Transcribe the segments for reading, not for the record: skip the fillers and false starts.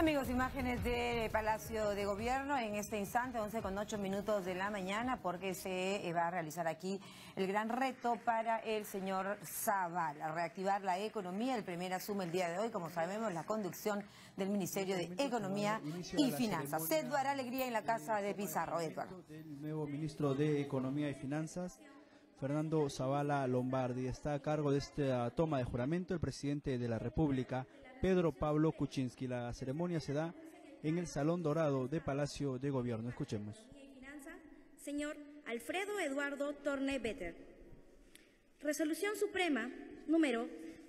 Amigos, imágenes del Palacio de Gobierno en este instante, 11:08 de la mañana, porque se va a realizar aquí el gran reto para el señor Zavala, reactivar la economía. El primer asume el día de hoy, como sabemos, la conducción del Ministerio de Economía y Finanzas. Eduardo Alegría en la casa de Pizarro. Eduardo. El nuevo ministro de Economía y Finanzas, Fernando Zavala Lombardi, está a cargo de esta toma de juramento el presidente de la República, Pedro Pablo Kuczynski. La ceremonia se da en el Salón Dorado de Palacio de Gobierno. Escuchemos. Señor Alfredo Eduardo Torne Vetter. Resolución Suprema número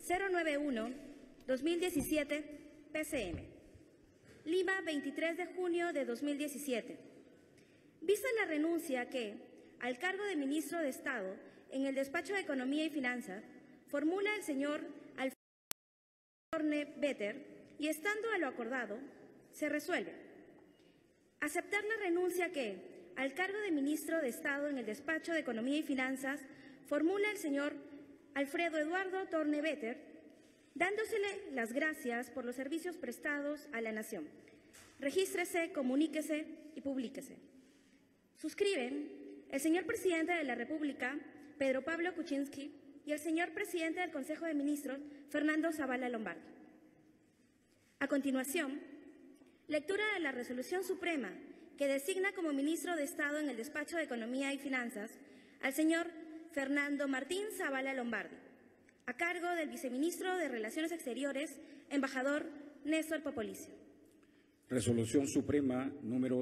091-2017 PCM. Lima, 23 de junio de 2017. Vista la renuncia que, al cargo de ministro de Estado en el Despacho de Economía y Finanzas, formula el señor Alfredo Torne Vetter, y estando a lo acordado, se resuelve aceptar la renuncia que, al cargo de ministro de Estado en el Despacho de Economía y Finanzas, formula el señor Alfredo Eduardo Torne Vetter, dándosele las gracias por los servicios prestados a la nación. Regístrese, comuníquese y publíquese. Suscriben el señor presidente de la República, Pedro Pablo Kuczynski, y el señor presidente del Consejo de Ministros, Fernando Zavala Lombardi. A continuación, lectura de la Resolución Suprema que designa como ministro de Estado en el Despacho de Economía y Finanzas al señor Fernando Martín Zavala Lombardi, a cargo del viceministro de Relaciones Exteriores, embajador Néstor Popolicio. Resolución Suprema número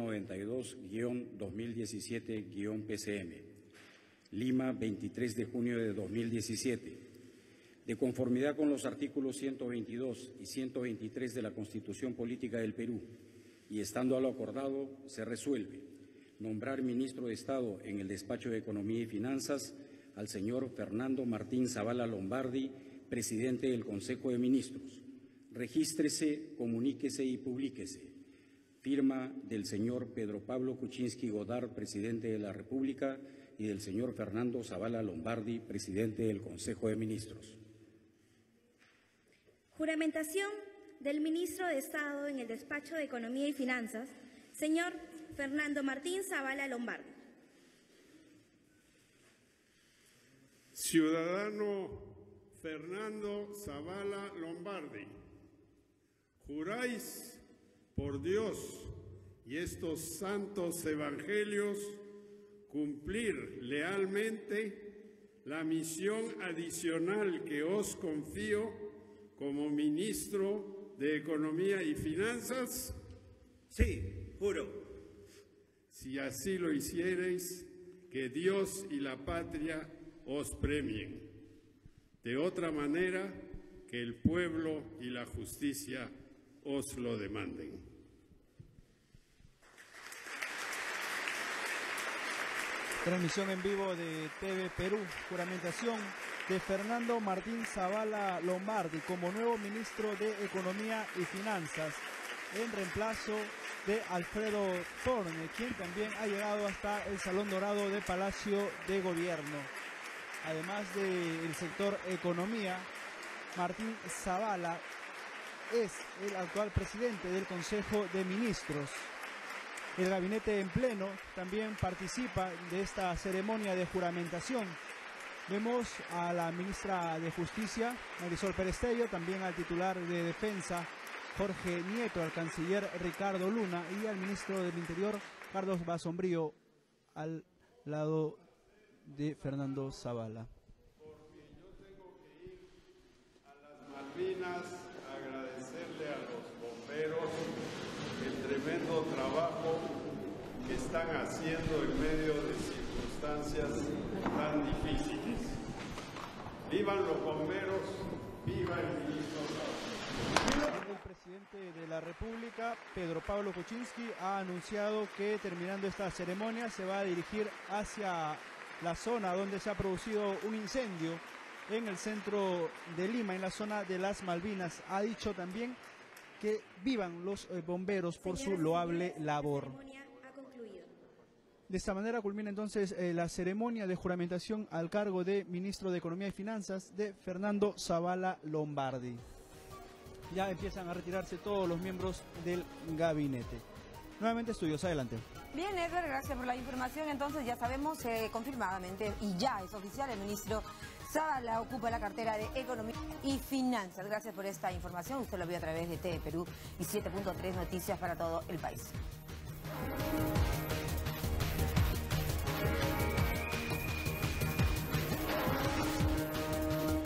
092-2017-PCM. Lima, 23 de junio de 2017. De conformidad con los artículos 122 y 123 de la Constitución Política del Perú, y estando a lo acordado, se resuelve nombrar ministro de Estado en el Despacho de Economía y Finanzas al señor Fernando Martín Zavala Lombardi, presidente del Consejo de Ministros. Regístrese, comuníquese y publíquese. Firma del señor Pedro Pablo Kuczynski Godard, presidente de la República, y del señor Fernando Zavala Lombardi, presidente del Consejo de Ministros. Juramentación del ministro de Estado en el Despacho de Economía y Finanzas, señor Fernando Martín Zavala Lombardi. Ciudadano Fernando Zavala Lombardi, juráis por Dios y estos santos evangelios cumplir lealmente la misión adicional que os confío como ministro de Economía y Finanzas. Sí, juro. Si así lo hiciereis, que Dios y la patria os premien. De otra manera, que el pueblo y la justicia os lo demanden. Transmisión en vivo de TV Perú. Juramentación de Fernando Martín Zavala Lombardi como nuevo ministro de Economía y Finanzas, en reemplazo de Alfredo Torne, quien también ha llegado hasta el Salón Dorado de Palacio de Gobierno. Además del sector economía, Martín Zavala es el actual presidente del Consejo de Ministros. El gabinete en pleno también participa de esta ceremonia de juramentación. Vemos a la ministra de Justicia, Marisol Perestello, también al titular de Defensa, Jorge Nieto, al canciller Ricardo Luna y al ministro del Interior, Carlos Basombrío, al lado de Fernando Zavala. Porque yo tengo que ir a las Malvinas a agradecerle a los bomberos el tremendo trabajo que están haciendo en medio de circunstancias tan difíciles. ¡Vivan los bomberos! ¡Viva el ministro! El presidente de la República, Pedro Pablo Kuczynski, ha anunciado que terminando esta ceremonia se va a dirigir hacia la zona donde se ha producido un incendio en el centro de Lima, en la zona de las Malvinas. Ha dicho también que vivan los bomberos por su loable labor. De esta manera culmina entonces la ceremonia de juramentación al cargo de ministro de Economía y Finanzas de Fernando Zavala Lombardi. ya empiezan a retirarse todos los miembros del gabinete. Nuevamente estudios, adelante. Bien, Edgar, gracias por la información. Entonces ya sabemos confirmadamente, y ya es oficial, el ministro Zavala ocupa la cartera de Economía y Finanzas. Gracias por esta información. Usted lo vio a través de TV Perú y 7.3 Noticias para todo el país.